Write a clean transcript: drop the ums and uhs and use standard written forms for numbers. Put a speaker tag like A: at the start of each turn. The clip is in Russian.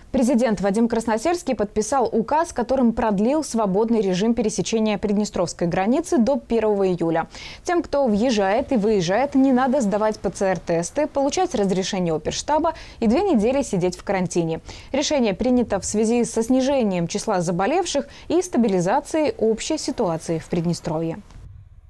A: Президент Вадим Красносельский подписал указ, которым продлил свободный режим пересечения приднестровской границы до 1 июля. Тем, кто въезжает и выезжает, не надо сдавать ПЦР-тесты, получать разрешение оперштаба и 2 недели сидеть в карантине. Решение принято в связи со снижением числа заболевших и стабилизацией общей ситуации в Приднестровье.